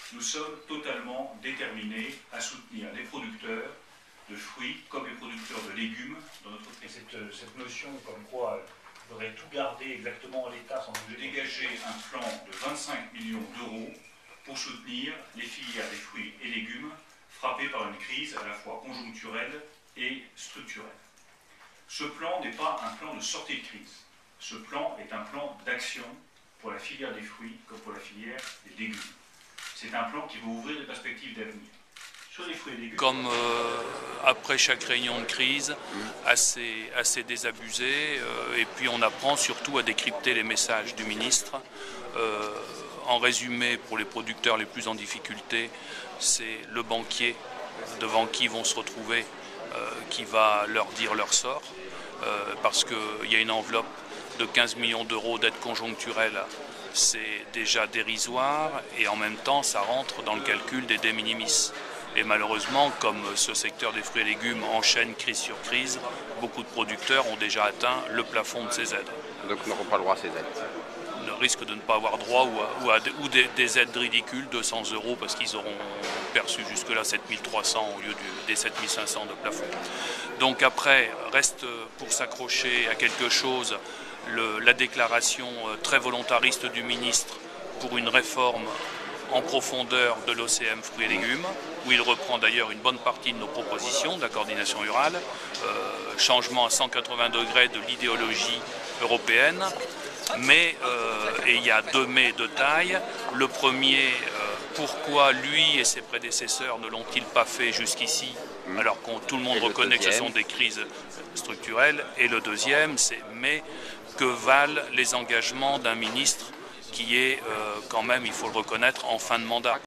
nous sommes totalement déterminés à soutenir les producteurs de fruits comme les producteurs de légumes dans notre pays. Cette notion comme quoi il faudrait tout garder exactement en l'état sans bouger. Dégager un plan de 25 millions d'euros pour soutenir les filières des fruits et légumes frappées par une crise à la fois conjoncturelle et structurelle. Ce plan n'est pas un plan de sortie de crise. Ce plan est un plan d'action pour la filière des fruits comme pour la filière des légumes. C'est un plan qui va ouvrir des perspectives d'avenir. Sur les fruits et légumes, comme après chaque réunion de crise, assez désabusé, et puis on apprend surtout à décrypter les messages du ministre. En résumé, pour les producteurs les plus en difficulté, c'est le banquier devant qui vont se retrouver qui va leur dire leur sort, parce qu'il y a une enveloppe de 15 millions d'euros d'aide conjoncturelle. C'est déjà dérisoire et en même temps ça rentre dans le calcul des de minimis. Et malheureusement, comme ce secteur des fruits et légumes enchaîne crise sur crise, beaucoup de producteurs ont déjà atteint le plafond de ces aides. Donc n'auront pas le droit à ces aides. Le risque de ne pas avoir droit ou des aides ridicules, 200 € parce qu'ils auront perçu jusque-là 7300 au lieu des 7500 de plafond. Donc après, reste pour s'accrocher à quelque chose la déclaration très volontariste du ministre pour une réforme en profondeur de l'OCM fruits et légumes, où il reprend d'ailleurs une bonne partie de nos propositions de la coordination rurale, changement à 180 degrés de l'idéologie européenne, mais il y a deux mais de taille. Le premier, pourquoi lui et ses prédécesseurs ne l'ont-ils pas fait jusqu'ici, alors que tout le monde reconnaît que ce sont des crises structurelles. Et le deuxième, c'est mais que valent les engagements d'un ministre qui est quand même, il faut le reconnaître, en fin de mandat.